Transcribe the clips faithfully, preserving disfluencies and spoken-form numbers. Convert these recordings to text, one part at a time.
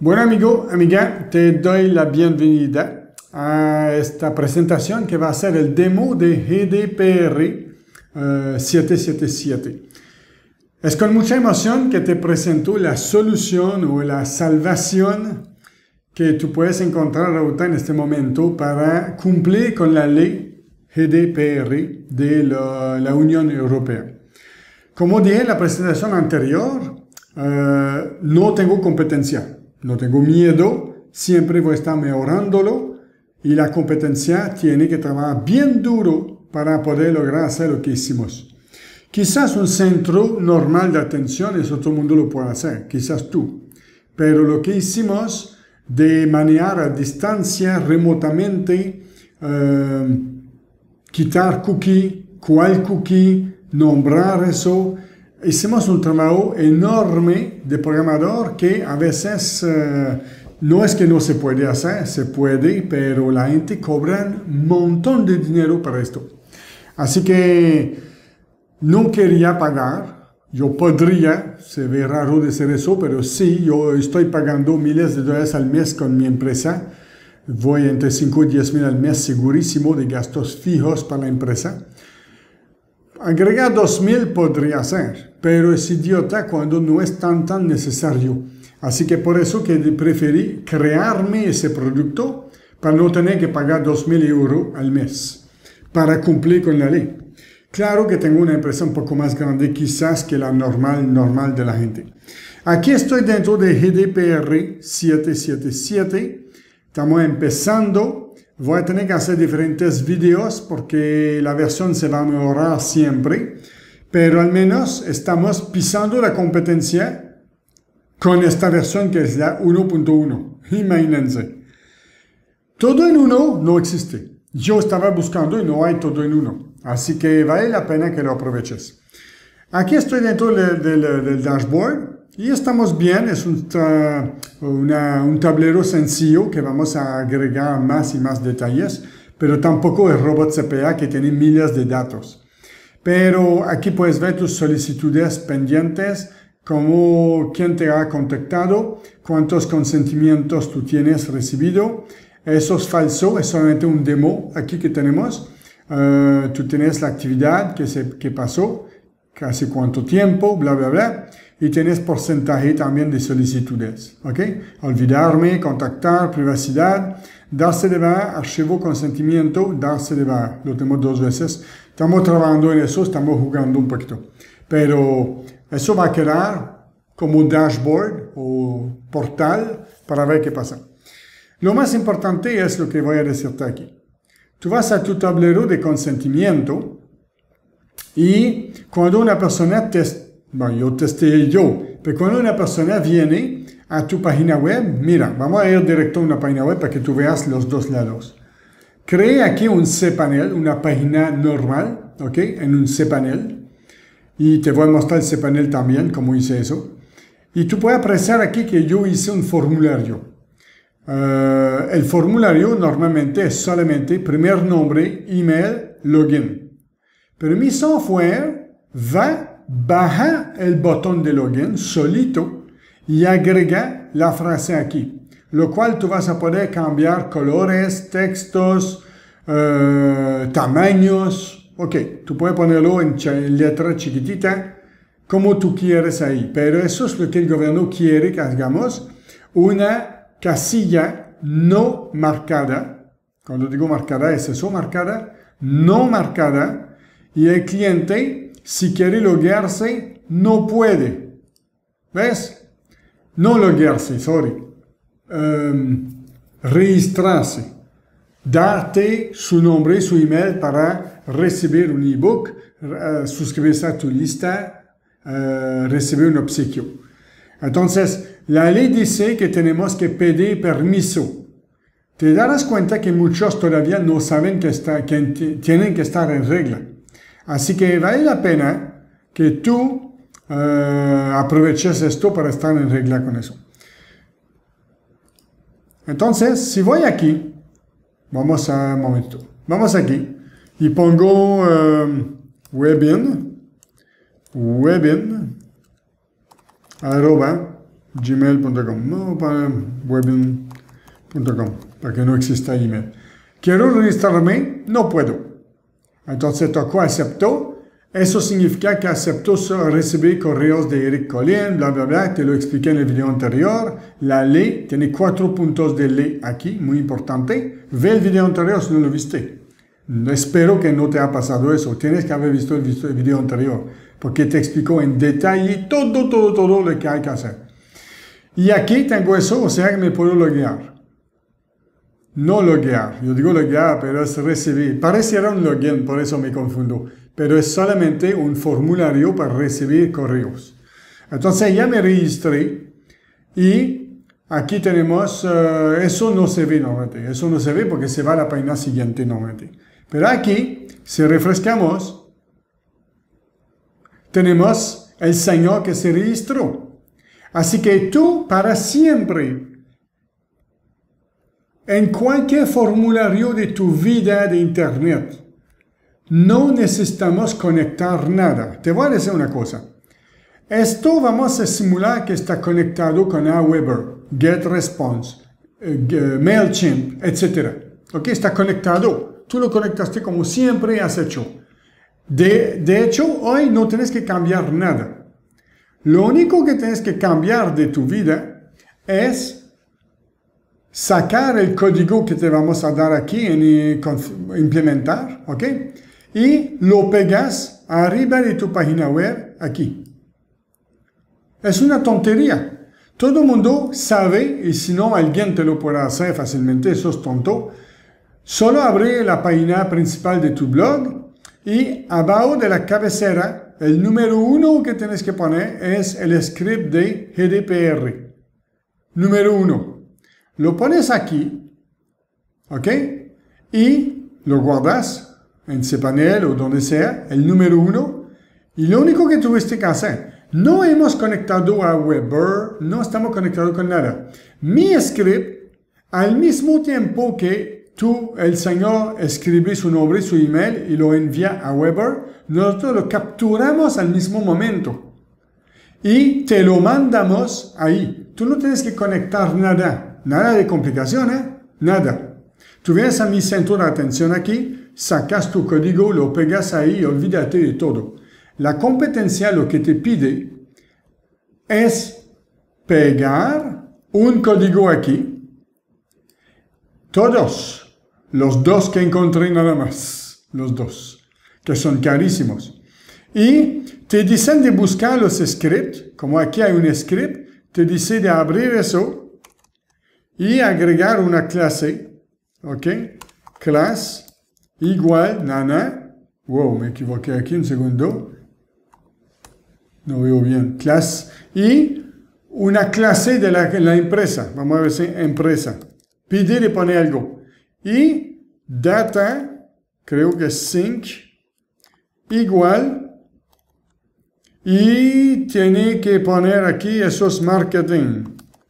Bueno amigo, amiga, te doy la bienvenida a esta presentación que va a ser el demo de G D P R uh, siete siete siete. Es con mucha emoción que te presento la solución o la salvación que tú puedes encontrar ahorita en este momento para cumplir con la ley G D P R de la, la Unión Europea. Como dije en la presentación anterior, uh, no tengo competencia. No tengo miedo, siempre voy a estar mejorándolo y la competencia tiene que trabajar bien duro para poder lograr hacer lo que hicimos. Quizás un centro normal de atención, eso todo el mundo lo puede hacer, quizás tú. Pero lo que hicimos de manejar a distancia, remotamente, eh, quitar cookie, cuál cookie, nombrar eso. Hicimos un trabajo enorme de programador que a veces uh, no es que no se puede hacer, se puede, pero la gente cobra un montón de dinero para esto. Así que no quería pagar, yo podría, se ve raro decir eso, pero sí, yo estoy pagando miles de dólares al mes con mi empresa. Voy entre cinco y diez mil al mes segurísimo de gastos fijos para la empresa. Agregar dos mil podría ser, pero es idiota cuando no es tan tan necesario. Así que por eso que preferí crearme ese producto para no tener que pagar dos mil euros al mes para cumplir con la ley. Claro que tengo una empresa un poco más grande quizás que la normal, normal de la gente. Aquí estoy dentro de G D P R siete siete siete. Estamos empezando. Voy a tener que hacer diferentes videos porque la versión se va a mejorar siempre, pero al menos estamos pisando la competencia con esta versión que es la uno punto uno. Imagínense. Todo en uno no existe. Yo estaba buscando y no hay todo en uno. Así que vale la pena que lo aproveches. Aquí estoy dentro del, del, del dashboard. Y estamos bien, es un, una, un tablero sencillo que vamos a agregar más y más detalles, pero tampoco es robot C P A que tiene miles de datos. Pero aquí puedes ver tus solicitudes pendientes, como quién te ha contactado, cuántos consentimientos tú tienes recibido. Eso es falso, es solamente un demo aquí que tenemos. Uh, tú tienes la actividad que, se, que pasó, casi cuánto tiempo, bla, bla, bla. Y tienes porcentaje también de solicitudes, ¿ok? Olvidarme, contactar, privacidad, darse de baja, archivo, consentimiento, darse de baja. Lo tenemos dos veces. Estamos trabajando en eso, estamos jugando un poquito. Pero eso va a quedar como un dashboard o portal para ver qué pasa. Lo más importante es lo que voy a decirte aquí. Tú vas a tu tablero de consentimiento y cuando una persona te Bueno, yo testé yo, pero cuando una persona viene a tu página web, mira, vamos a ir directo a una página web para que tú veas los dos lados. Crea aquí un cPanel, una página normal, ¿ok? En un cPanel. Y te voy a mostrar el cPanel también, cómo hice eso. Y tú puedes apreciar aquí que yo hice un formulario. Uh, el formulario normalmente es solamente primer nombre, email, login. Pero mi software va baja el botón de login solito y agrega la frase aquí, lo cual tú vas a poder cambiar colores, textos, eh, tamaños. Ok, tú puedes ponerlo en, ch en letra chiquitita como tú quieres ahí, pero eso es lo que el gobierno quiere que hagamos, una casilla no marcada. Cuando digo marcada es eso, marcada, no marcada, y el cliente, si quiere loguearse, no puede. ¿Ves? No loguearse, sorry. Um, registrarse. Darte su nombre, su email para recibir un ebook, uh, suscribirse a tu lista, uh, recibir un obsequio. Entonces, la ley dice que tenemos que pedir permiso. Te darás cuenta que muchos todavía no saben que, está, que tienen que estar en regla. Así que vale la pena que tú uh, aproveches esto para estar en regla con eso. Entonces, si voy aquí, vamos a un momento, vamos aquí y pongo um, webin, webin, arroba gmail punto com, no para webin punto com, para que no exista email. Quiero registrarme, no puedo. Entonces tocó acepto. Eso significa que aceptó recibir correos de Eric Collin, bla, bla, bla. Te lo expliqué en el video anterior. La ley tiene cuatro puntos de ley aquí, muy importante. Ve el video anterior si no lo viste. Espero que no te haya pasado eso. Tienes que haber visto el video anterior, porque te explicó en detalle todo, todo, todo lo que hay que hacer. Y aquí tengo eso, o sea que me puedo loguear. No loguear. Yo digo loguear, pero es recibir. Pareciera un login, por eso me confundo. Pero es solamente un formulario para recibir correos. Entonces ya me registré y aquí tenemos, uh, eso no se ve normalmente, eso no se ve porque se va a la página siguiente normalmente. Pero aquí, si refrescamos, tenemos el señor que se registró. Así que tú, para siempre, en cualquier formulario de tu vida de Internet, no necesitamos conectar nada. Te voy a decir una cosa. Esto vamos a simular que está conectado con Aweber, GetResponse, uh, MailChimp, etcétera. ¿Ok? Está conectado. Tú lo conectaste como siempre has hecho. De, de hecho, hoy no tienes que cambiar nada. Lo único que tienes que cambiar de tu vida es sacar el código que te vamos a dar aquí en implementar, ¿ok? Y lo pegas arriba de tu página web aquí. Es una tontería. Todo el mundo sabe, y si no alguien te lo puede hacer fácilmente, eso es tonto. Solo abre la página principal de tu blog y abajo de la cabecera, el número uno que tienes que poner es el script de G D P R. Número uno. Lo pones aquí, ¿ok? Y lo guardas en cPanel o donde sea, el número uno, y lo único que tuviste que hacer, no hemos conectado a Weber, no estamos conectados con nada. Mi script, al mismo tiempo que tú, el señor, escribe su nombre, su email y lo envía a Weber, nosotros lo capturamos al mismo momento y te lo mandamos ahí. Tú no tienes que conectar nada, nada de complicación, ¿eh? Nada. Tú vienes a mi centro de atención aquí, sacas tu código, lo pegas ahí y olvídate de todo. La competencia lo que te pide es pegar un código aquí, todos, los dos que encontré nada más, los dos, que son carísimos. Y te dicen de buscar los scripts, como aquí hay un script, te dice de abrir eso y agregar una clase, ¿ok? Class igual, nana, wow, me equivoqué aquí un segundo, no veo bien, class, y una clase de la, la empresa, vamos a ver si empresa, pide de poner algo, y data, creo que es sync, igual, y tiene que poner aquí esos marketing.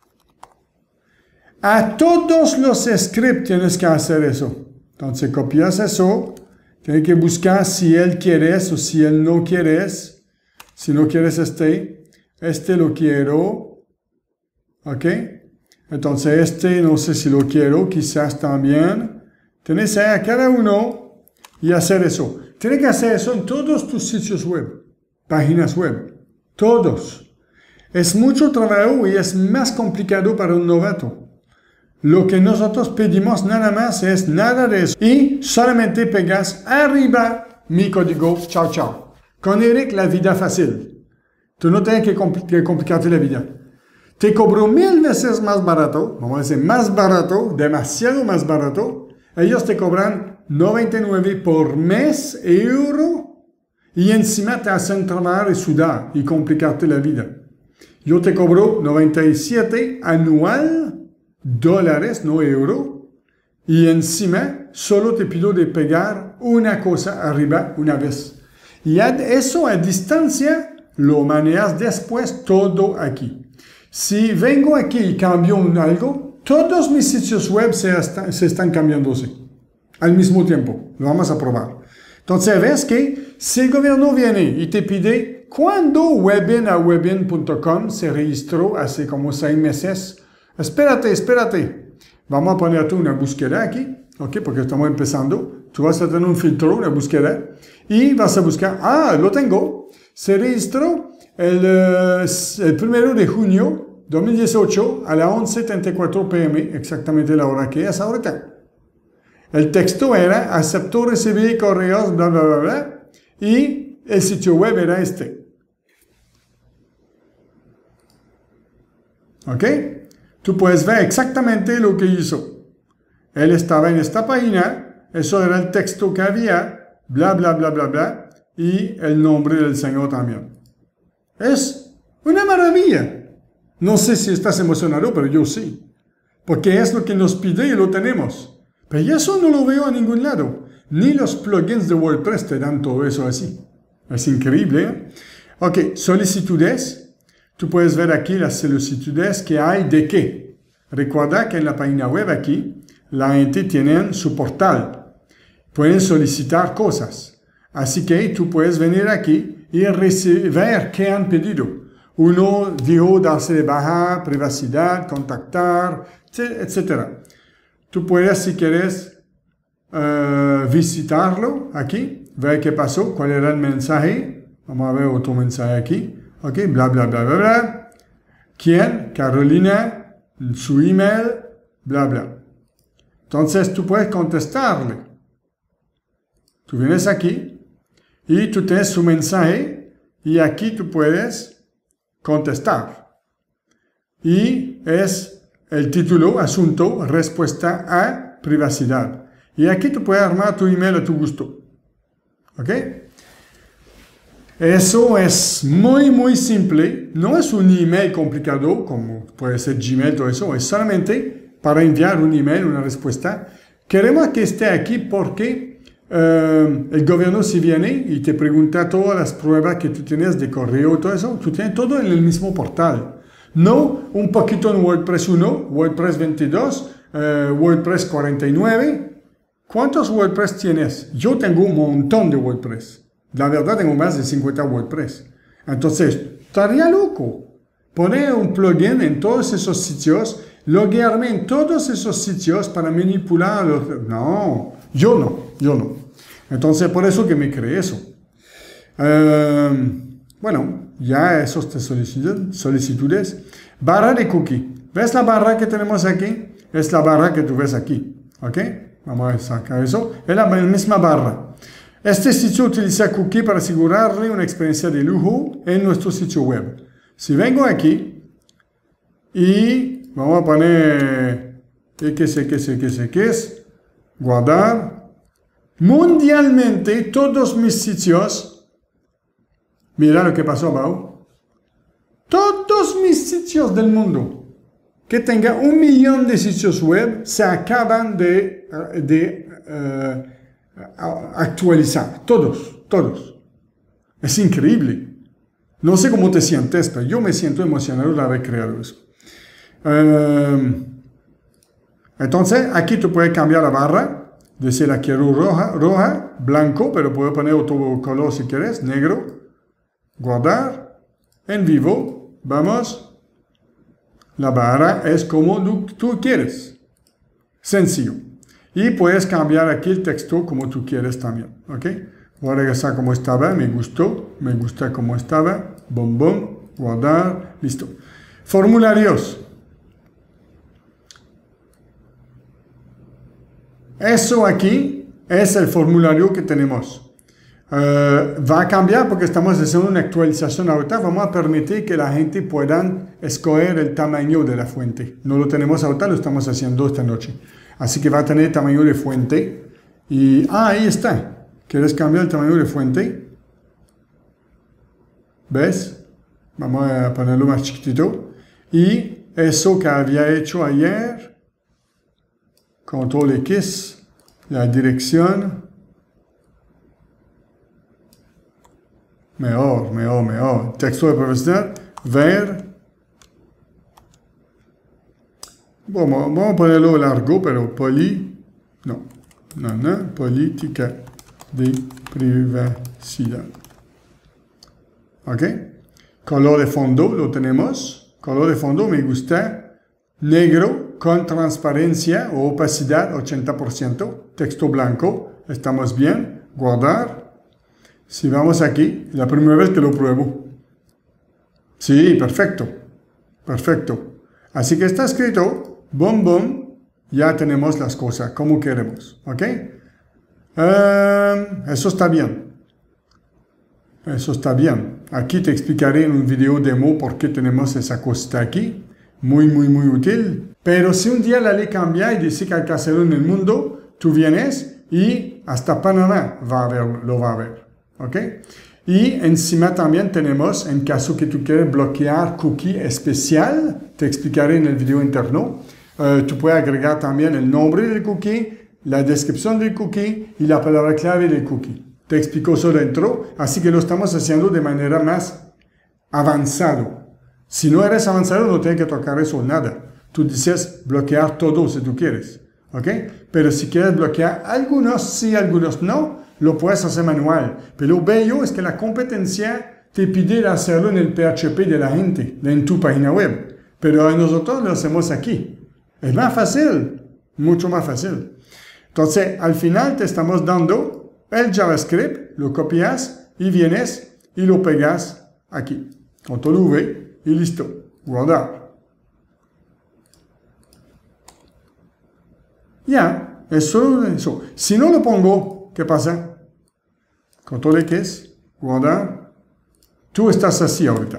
A todos los scripts tienes que hacer eso. Entonces copias eso, tienes que buscar si él quiere o si él no quiere. Si no quieres este, este lo quiero, ¿ok? Entonces este no sé si lo quiero, quizás también. Tienes a cada uno y hacer eso. Tienes que hacer eso en todos tus sitios web, páginas web, todos. Es mucho trabajo y es más complicado para un novato. Lo que nosotros pedimos nada más es nada de eso. Y solamente pegas arriba mi código. Chao, chao. Con Eric la vida fácil. Tú no tienes que, compl que complicarte la vida. Te cobro mil veces más barato. Vamos a decir más barato. Demasiado más barato. Ellos te cobran noventa y nueve por mes euro. Y encima te hacen trabajar y sudar y complicarte la vida. Yo te cobro noventa y siete anual. Dólares, no euro, y encima solo te pido de pegar una cosa arriba una vez. Y eso a distancia lo manejas después todo aquí. Si vengo aquí y cambio algo, todos mis sitios web se, hasta, se están cambiándose al mismo tiempo. Lo vamos a probar. Entonces ves que si el gobierno viene y te pide cuando Webin a webin punto com se registró hace como seis meses, espérate, espérate. Vamos a ponerte una búsqueda aquí, ¿ok? Porque estamos empezando. Tú vas a tener un filtro, una búsqueda, y vas a buscar, ah, lo tengo. Se registró el, el primero de junio dos mil dieciocho a las once treinta y cuatro p m, exactamente la hora que es ahorita. El texto era, aceptó recibir correos, bla, bla, bla, bla, y el sitio web era este. ¿Ok? Tú puedes ver exactamente lo que hizo. Él estaba en esta página, eso era el texto que había, bla, bla, bla, bla, bla, y el nombre del Señor también. Es una maravilla. No sé si estás emocionado, pero yo sí. Porque es lo que nos pide y lo tenemos. Pero eso no lo veo a ningún lado. Ni los plugins de WordPress te dan todo eso así. Es increíble, ¿eh? Ok, solicitudes. Tú puedes ver aquí las solicitudes que hay de qué. Recuerda que en la página web aquí, la gente tiene su portal. Pueden solicitar cosas. Así que tú puedes venir aquí y ver qué han pedido. Uno dijo darse de baja, privacidad, contactar, etcétera. Tú puedes, si quieres, uh, visitarlo aquí, ver qué pasó, cuál era el mensaje. Vamos a ver otro mensaje aquí. Ok, bla, bla, bla, bla, bla. ¿Quién? Carolina, su email, bla, bla. Entonces, tú puedes contestarle. Tú vienes aquí y tú tienes su mensaje y aquí tú puedes contestar. Y es el título, asunto, respuesta a privacidad. Y aquí tú puedes armar tu email a tu gusto. ¿Ok? Eso es muy, muy simple. No es un email complicado, como puede ser Gmail, todo eso. Es solamente para enviar un email, una respuesta. Queremos que esté aquí porque uh, el gobierno si viene y te pregunta todas las pruebas que tú tienes de correo, todo eso, tú tienes todo en el mismo portal. No un poquito en WordPress uno, WordPress veintidós, uh, WordPress cuarenta y nueve. ¿Cuántos WordPress tienes? Yo tengo un montón de WordPress. La verdad tengo más de cincuenta WordPress. Entonces, estaría loco poner un plugin en todos esos sitios, loguearme en todos esos sitios para manipular los... No, yo no, yo no. Entonces, por eso que me creé eso. Uh, bueno, ya esos te solicitudes, solicitudes. Barra de cookie. ¿Ves la barra que tenemos aquí? Es la barra que tú ves aquí. ¿Ok? Vamos a sacar eso. Es la misma barra. Este sitio utiliza cookie para asegurarle una experiencia de lujo en nuestro sitio web. Si vengo aquí y vamos a poner X, X, X, X, guardar. Mundialmente, todos mis sitios, mira lo que pasó abajo. Todos mis sitios del mundo que tenga un millón de sitios web se acaban de, de uh, actualizar. Todos, todos. Es increíble. No sé cómo te sientes, pero yo me siento emocionado de haber creado eso. Uh, entonces, aquí tú puedes cambiar la barra. Decir la quiero roja, roja, blanco, pero puedo poner otro color si quieres, negro. Guardar. En vivo. Vamos. La barra es como tú quieres. Sencillo. Y puedes cambiar aquí el texto como tú quieres también. ¿Ok? Voy a regresar como estaba. Me gustó. Me gusta como estaba. Bom, bom. Guardar. Listo. Formularios. Eso aquí es el formulario que tenemos. Uh, va a cambiar porque estamos haciendo una actualización ahorita. Vamos a permitir que la gente pueda escoger el tamaño de la fuente. No lo tenemos ahorita, lo estamos haciendo esta noche. Así que va a tener tamaño de fuente. Y, ah, ahí está. ¿Quieres cambiar el tamaño de fuente? ¿Ves? Vamos a ponerlo más chiquitito. Y eso que había hecho ayer. Control X. La dirección. Mejor, mejor, mejor. Texto de privacidad. Ver. Bueno, vamos a ponerlo largo, pero poli. No, no, no. Política de privacidad. ¿Ok? Color de fondo lo tenemos. Color de fondo me gusta negro con transparencia o opacidad ochenta por ciento. Texto blanco. Estamos bien. Guardar. Si vamos aquí, la primera vez que lo pruebo. Sí, perfecto. Perfecto. Así que está escrito. Boom, boom. Ya tenemos las cosas como queremos. ¿Ok? Um, eso está bien. Eso está bien. Aquí te explicaré en un video demo por qué tenemos esa cosita aquí. Muy, muy, muy útil. Pero si un día la ley cambia y dice que hay que hacerlo en el mundo, tú vienes y hasta Panamá va a ver, lo va a ver. ¿Ok? Y encima también tenemos, en caso que tú quieras bloquear cookie especial, te explicaré en el video interno. Uh, tú puedes agregar también el nombre del cookie, la descripción del cookie y la palabra clave del cookie. Te explico eso dentro, así que lo estamos haciendo de manera más avanzado. Si no eres avanzado, no tienes que tocar eso nada. Tú dices bloquear todo si tú quieres, ¿ok? Pero si quieres bloquear algunos sí, algunos no, lo puedes hacer manual. Pero lo bello es que la competencia te pide hacerlo en el P H P de la gente, en tu página web. Pero nosotros lo hacemos aquí. Es más fácil, mucho más fácil. Entonces, al final te estamos dando el JavaScript, lo copias y vienes y lo pegas aquí. Control V y listo. Guardar. Ya, es solo eso. Si no lo pongo, ¿qué pasa? Control X, guardar. Tú estás así ahorita.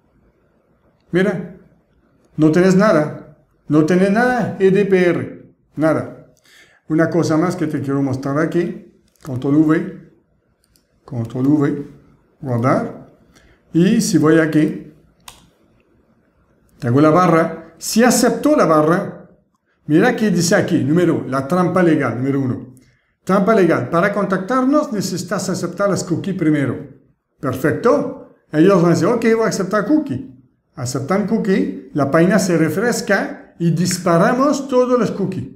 Mira, no tienes nada. No tiene nada G D P R, nada. Una cosa más que te quiero mostrar aquí, control V, control V, guardar. Y si voy aquí, tengo la barra. Si acepto la barra, mira que dice aquí, número, la trampa legal, número uno. Trampa legal, para contactarnos necesitas aceptar las cookies primero. Perfecto. Ellos van a decir, ok, voy a aceptar cookie. Aceptan cookie, la página se refresca y disparamos todos los cookies.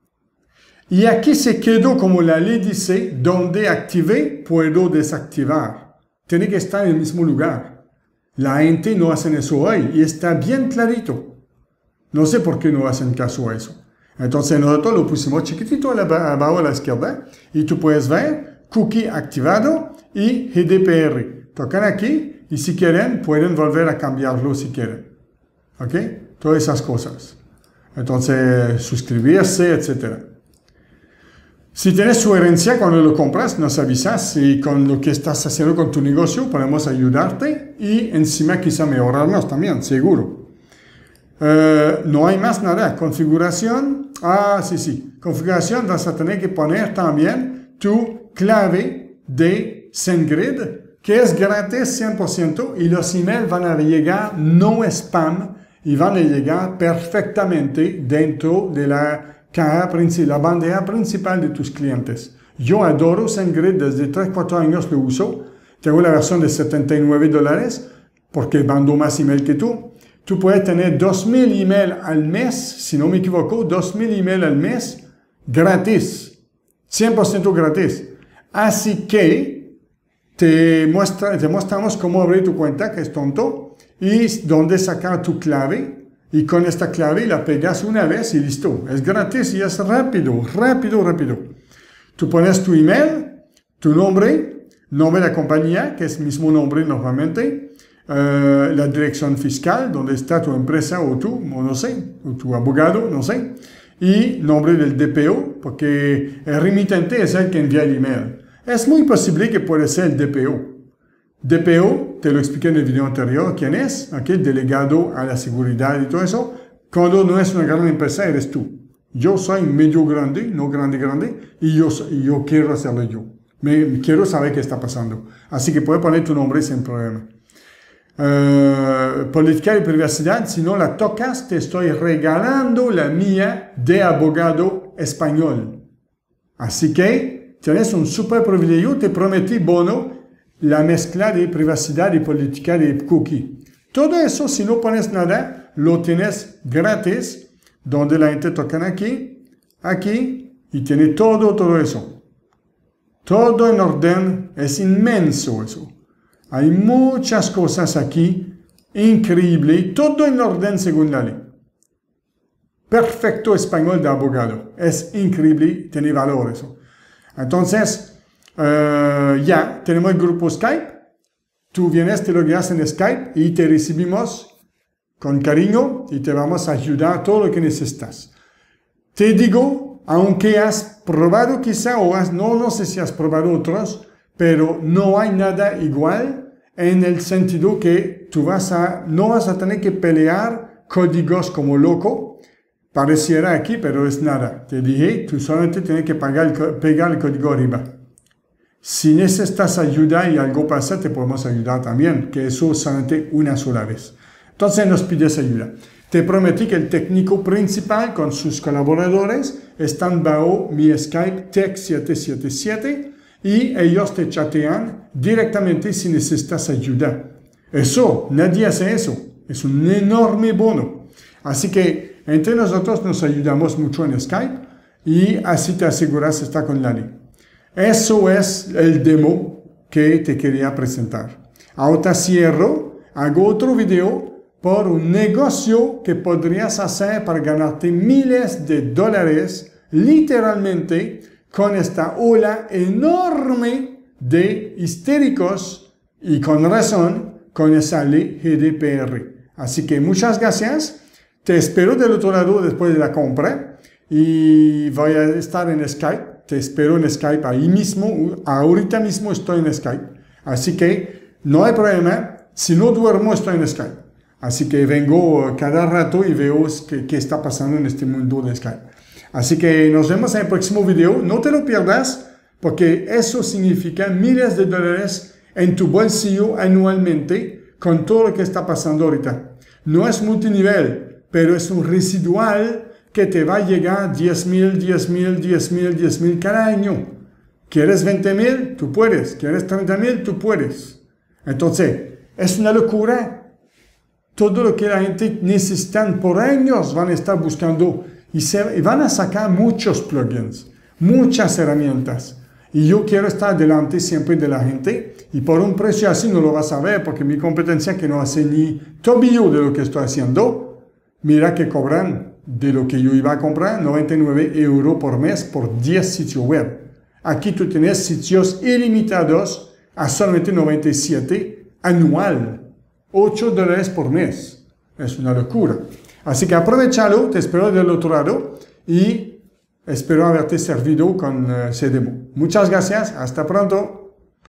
Y aquí se quedó como la ley dice, donde activé, puedo desactivar. Tiene que estar en el mismo lugar. La gente no hace eso hoy y está bien clarito. No sé por qué no hacen caso a eso. Entonces nosotros lo pusimos chiquitito abajo a la izquierda y tú puedes ver cookie activado y G D P R. Tocan aquí y si quieren pueden volver a cambiarlo si quieren. ¿Ok? Todas esas cosas. Entonces, suscribirse, etcétera. Si tienes sugerencia cuando lo compras, nos avisas y con lo que estás haciendo con tu negocio podemos ayudarte y encima quizá mejorarnos también, seguro. Uh, no hay más nada. Configuración. Ah, sí, sí. Configuración vas a tener que poner también tu clave de SendGrid, que es gratis cien por ciento y los emails van a llegar no spam y van a llegar perfectamente dentro de la caja principal, la bandeja principal de tus clientes. Yo adoro SendGrid, desde tres cuatro años lo uso. Tengo la versión de setenta y nueve dólares porque mando más email que tú. Tú puedes tener dos mil emails al mes, si no me equivoco, dos mil emails al mes gratis, cien por ciento gratis. Así que te, muestra, te mostramos cómo abrir tu cuenta, que es tonto, y dónde sacar tu clave. Y con esta clave la pegas una vez y listo. Es gratis y es rápido, rápido, rápido. Tú pones tu email, tu nombre, nombre de la compañía, que es el mismo nombre normalmente, Uh, la dirección fiscal, donde está tu empresa o tú, o no sé, o tu abogado, no sé, y nombre del D P O, porque el remitente es el que envía el email. Es muy posible que puede ser el D P O. D P O, te lo expliqué en el video anterior, quién es, okay, delegado a la seguridad y todo eso. Cuando no es una gran empresa, eres tú. Yo soy medio grande, no grande, grande, y yo, y yo quiero hacerlo yo. Me, quiero saber qué está pasando. Así que puedes poner tu nombre sin problema. Uh, política de privacidad, si no la tocas, te estoy regalando la mía de abogado español. Así que tienes un super privilegio, te prometí, bono, la mezcla de privacidad y política de cookie. Todo eso, si no pones nada, lo tienes gratis, donde la gente toca aquí, aquí, y tiene todo, todo eso. Todo en orden, es inmenso eso. Hay muchas cosas aquí, increíble, todo en orden según la ley. Perfecto español de abogado. Es increíble, tiene valor eso. Entonces, uh, ya, tenemos el grupo Skype. Tú vienes, te logueas en Skype y te recibimos con cariño y te vamos a ayudar todo lo que necesitas. Te digo, aunque has probado quizá o has, no, no sé si has probado otros, pero no hay nada igual en el sentido que tú vas a, no vas a tener que pelear códigos como loco. Pareciera aquí, pero es nada. Te dije, tú solamente tienes que pagar, pegar el código arriba. Si necesitas ayuda y algo pasa, te podemos ayudar también, que eso solamente una sola vez. Entonces nos pides ayuda. Te prometí que el técnico principal con sus colaboradores están bajo mi Skype Tech siete siete siete y ellos te chatean directamente si necesitas ayuda. Eso, nadie hace eso. Es un enorme bono. Así que entre nosotros nos ayudamos mucho en Skype y así te aseguras de estar con Lali. Eso es el demo que te quería presentar. Ahora cierro, hago otro video por un negocio que podrías hacer para ganarte miles de dólares literalmente con esta ola enorme de histéricos y con razón con esa ley G D P R. Así que muchas gracias. Te espero del otro lado después de la compra y voy a estar en Skype. Te espero en Skype ahí mismo. Ahorita mismo estoy en Skype. Así que no hay problema. Si no duermo, estoy en Skype. Así que vengo cada rato y veo qué, qué está pasando en este mundo de Skype. Así que nos vemos en el próximo video. No te lo pierdas porque eso significa miles de dólares en tu bolsillo anualmente con todo lo que está pasando ahorita. No es multinivel, pero es un residual que te va a llegar diez mil, diez mil, diez mil, diez mil cada año. ¿Quieres veinte mil? Tú puedes. ¿Quieres treinta mil? Tú puedes. Entonces, es una locura. Todo lo que la gente necesita por años van a estar buscando y, se, y van a sacar muchos plugins, muchas herramientas. Y yo quiero estar delante siempre de la gente y por un precio así no lo vas a ver porque mi competencia que no hace ni tobillo de lo que estoy haciendo, mira que cobran de lo que yo iba a comprar, noventa y nueve euros por mes por diez sitios web. Aquí tú tienes sitios ilimitados a solamente noventa y siete anual, ocho dólares por mes. Es una locura. Así que aprovechalo, te espero del otro lado y espero haberte servido con ese demo. Muchas gracias, hasta pronto.